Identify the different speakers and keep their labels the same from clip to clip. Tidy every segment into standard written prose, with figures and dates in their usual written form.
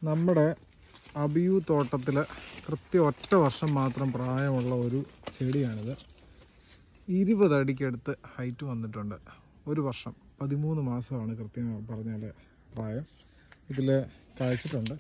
Speaker 1: നമ്മുടെ അബിയു തോട്ടത്തിൽ കൃത്യം ഒറ്റ വർഷം മാത്രം പ്രായമുള്ള ഒരു ചെടിയാണിത്. 20 അടിക്കടുത്ത് ഹൈറ്റ് വന്നിട്ടുണ്ട്. ഒരു വർഷം 13 മാസമാണ് കൃത്യം പറഞ്ഞാൽ പ്രായം. ഇതിൽ കായ്ച്ചിട്ടുണ്ട്,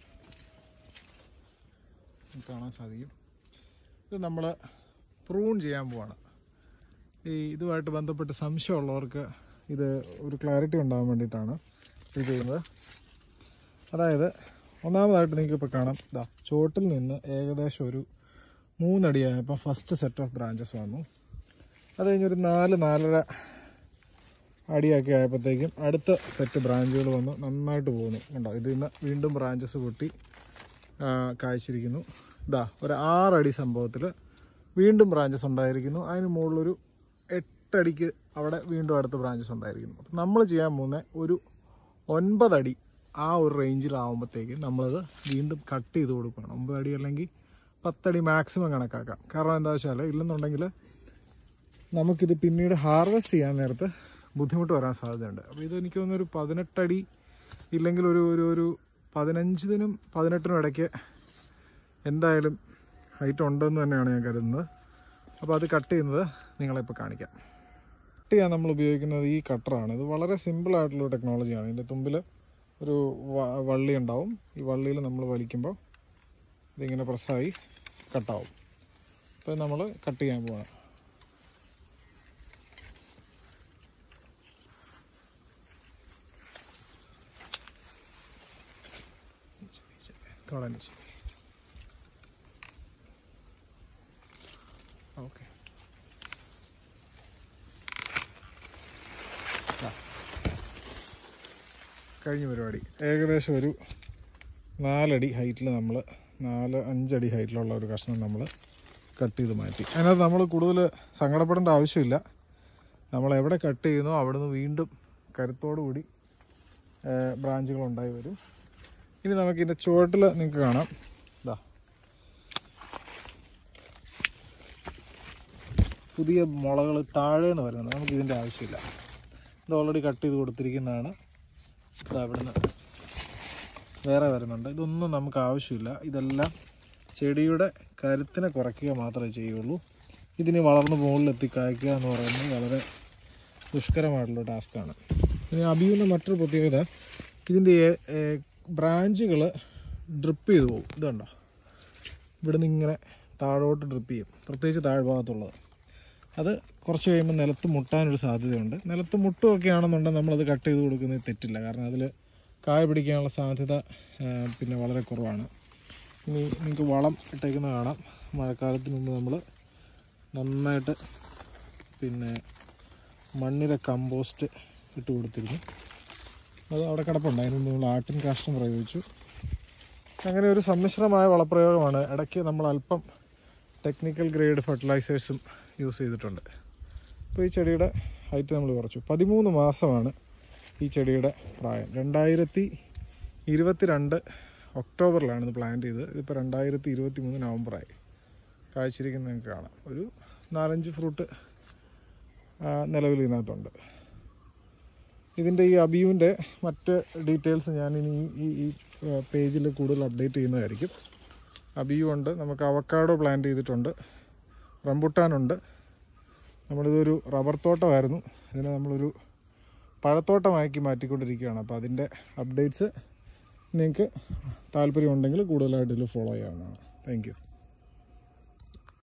Speaker 1: കാണാൻ സാധിക്കും. ഇത് നമ്മൾ പ്രൂൺ ചെയ്യാൻ പോവാണ്. ഇതുമായിട്ട് ബന്ധപ്പെട്ട് സംശയമുള്ളവർക്ക് ഇത് ഒരു ക്ലാരിറ്റി ഉണ്ടാകാൻ വേണ്ടിയിട്ടാണ് ഇത് ചെയ്യുന്നത്. അതായത് ഒന്നാമതായിട്ട് നിങ്ങൾക്കിപ്പോൾ കാണാം, ഇതാ ചോട്ടിൽ നിന്ന് ഏകദേശം ഒരു 3 അടിയായപ്പോൾ ഫസ്റ്റ് സെറ്റ് ഓഫ് ബ്രാഞ്ചസ് വന്നു. അത് കഴിഞ്ഞൊരു 4-4.5 അടിയൊക്കെ ആയപ്പോഴത്തേക്കും അടുത്ത സെറ്റ് ബ്രാഞ്ചുകൾ വന്ന് നന്നായിട്ട് പോകുന്നു. കണ്ടോ, ഇതിൽ നിന്ന് വീണ്ടും ബ്രാഞ്ചസ് പൊട്ടി കായ്ച്ചിരിക്കുന്നു. ഇതാ ഒരു 6 അടി സംഭവത്തിൽ വീണ്ടും ബ്രാഞ്ചസ് ഉണ്ടായിരിക്കുന്നു. അതിന് മുകളിലൊരു 8 അടിക്ക് അവിടെ വീണ്ടും അടുത്ത ബ്രാഞ്ചസ് ഉണ്ടായിരിക്കുന്നു. അപ്പം നമ്മൾ ചെയ്യാൻ പോകുന്ന ഒരു 9 അടി ആ ഒരു റേഞ്ചിലാവുമ്പോഴത്തേക്കും നമ്മളത് വീണ്ടും കട്ട് ചെയ്ത് കൊടുക്കണം. 9 അടി അല്ലെങ്കിൽ 10 അടി മാക്സിമം കണക്കാക്കാം. കാരണം എന്താ വെച്ചാൽ ഇല്ലെന്നുണ്ടെങ്കിൽ നമുക്കിത് പിന്നീട് ഹാർവെസ്റ്റ് ചെയ്യാൻ നേരത്ത് ബുദ്ധിമുട്ട് വരാൻ സാധ്യതയുണ്ട്. അപ്പോൾ ഇത് എനിക്ക് തോന്നുന്നൊരു 18 അടി ഇല്ലെങ്കിൽ ഒരു 15-നും 18-നും ഇടയ്ക്ക് എന്തായാലും ഹൈറ്റ് ഉണ്ടെന്ന് തന്നെയാണ് ഞാൻ കരുതുന്നത്. അപ്പോൾ അത് കട്ട് ചെയ്യുന്നത് നിങ്ങളിപ്പോൾ കാണിക്കാം. കട്ട് ചെയ്യാൻ നമ്മൾ ഉപയോഗിക്കുന്നത് ഈ കട്ടറാണ്. ഇത് വളരെ സിമ്പിളായിട്ടുള്ള ടെക്നോളജിയാണ്. ഇതിൻ്റെ തുമ്പിൽ ഒരു വള്ളി ഉണ്ടാവും. ഈ വള്ളിയിൽ നമ്മൾ വലിക്കുമ്പോൾ ഇതിങ്ങനെ പ്രസ്സായി കട്ടാവും. അപ്പോൾ നമ്മൾ കട്ട് ചെയ്യാൻ പോവാണ്. ഓക്കെ, കഴിഞ്ഞ പരിപാടി. ഏകദേശം ഒരു 4 അടി ഹൈറ്റിൽ നമ്മൾ 4-5 അടി ഹൈറ്റിലുള്ള ഒരു കഷ്ണം നമ്മൾ കട്ട് ചെയ്ത് മാറ്റി. അതിനകത്ത് നമ്മൾ കൂടുതൽ സങ്കടപ്പെടേണ്ട ആവശ്യമില്ല. നമ്മൾ എവിടെ കട്ട് ചെയ്യുന്നോ അവിടെ നിന്ന് വീണ്ടും കരുത്തോടുകൂടി ബ്രാഞ്ചുകൾ ഉണ്ടായി വരും. ഇനി നമുക്കിതിൻ്റെ ചുവട്ടിൽ നിങ്ങൾക്ക് കാണാം, ഇതാ പുതിയ മുളകൾ താഴെ നിന്ന് വരുന്നത്. നമുക്കിതിൻ്റെ ആവശ്യമില്ല. ഇത് ഓൾറെഡി കട്ട് ചെയ്ത് കൊടുത്തിരിക്കുന്നതാണ്. ഇതാ ഇവിടുന്ന് വേറെ വരുന്നുണ്ട്. ഇതൊന്നും നമുക്ക് ആവശ്യമില്ല. ഇതെല്ലാം ചെടിയുടെ കരുത്തിനെ കുറയ്ക്കുക മാത്രമേ ചെയ്യുള്ളൂ. ഇതിന് വളർന്ന് മുകളിലെത്തി കായ്ക്കുക എന്ന് പറയുന്നത് വളരെ ദുഷ്കരമായിട്ടുള്ള ടാസ്ക്കാണ്. ഇനി അബിയുവിൻ്റെ മറ്റൊരു പ്രത്യേകത, ഇതിൻ്റെ ബ്രാഞ്ചുകൾ ഡ്രിപ്പ് ചെയ്ത് പോകും. ഇതുണ്ടോ, ഇവിടുന്ന് ഇങ്ങനെ താഴോട്ട് ഡ്രിപ്പ് ചെയ്യും, പ്രത്യേകിച്ച് താഴ്ഭാഗത്തുള്ളത്. അത് കുറച്ച് കഴിയുമ്പോൾ നിലത്ത് മുട്ടാനൊരു സാധ്യതയുണ്ട്. നിലത്ത് മുട്ടുമൊക്കെ ആണെന്നുണ്ടെങ്കിൽ നമ്മളത് കട്ട് ചെയ്ത് കൊടുക്കുന്നത് തെറ്റില്ല. കാരണം അതിൽ കായ പിടിക്കാനുള്ള സാധ്യത പിന്നെ വളരെ കുറവാണ്. ഇനി നിങ്ങൾക്ക് വളം ഇട്ടേക്കുന്ന കാണാം. മഴക്കാലത്തിന് മുമ്പ് നമ്മൾ നന്നായിട്ട് പിന്നെ മണ്ണിര കമ്പോസ്റ്റ് ഇട്ട് കൊടുത്തിരുന്നു. അത് അവിടെ കിടപ്പുണ്ട്. അതിന് മുമ്പ് നമ്മൾ ആട്ടിൻ കാഷ്ടം പ്രയോഗിച്ചു. അങ്ങനെ ഒരു സമ്മിശ്രമായ വളപ്രയോഗമാണ്. ഇടയ്ക്ക് നമ്മൾ അല്പം ടെക്നിക്കൽ ഗ്രേഡ് ഫെർട്ടിലൈസേഴ്സും യൂസ് ചെയ്തിട്ടുണ്ട്. ഇപ്പോൾ ഈ ചെടിയുടെ ഹൈറ്റ് നമ്മൾ കുറച്ചു. 13 മാസമാണ് ഈ ചെടിയുടെ പ്രായം. 2022 ഒക്ടോബറിലാണ് ഇത് പ്ലാന്റ് ചെയ്തത്. ഇതിപ്പോൾ 2023 നവംബറായി. കായ്ച്ചിരിക്കുന്നത് നിങ്ങൾക്ക് കാണാം. ഒരു 4-5 ഫ്രൂട്ട് നിലവിൽ ഇതിനകത്തുണ്ട്. ഇതിൻ്റെ ഈ അബിയുവിൻ്റെ മറ്റ് ഡീറ്റെയിൽസ് ഞാൻ ഇനി ഈ പേജിൽ കൂടുതൽ അപ്ഡേറ്റ് ചെയ്യുന്നതായിരിക്കും. അബിയു ഉണ്ട്, നമുക്ക് അവക്കാഡോ പ്ലാന്റ് ചെയ്തിട്ടുണ്ട്, റംബുട്ടാനുണ്ട്. നമ്മളിതൊരു റബ്ബർ തോട്ടമായിരുന്നു, ഇതിനെ നമ്മളൊരു പഴത്തോട്ടമാക്കി മാറ്റിക്കൊണ്ടിരിക്കുകയാണ്. അപ്പോൾ അതിൻ്റെ അപ്ഡേറ്റ്സ് നിങ്ങൾക്ക് താല്പര്യമുണ്ടെങ്കിൽ കൂടുതലായിട്ട് ഇതിൽ ഫോളോ ചെയ്യാവുന്നതാണ്. Thank U.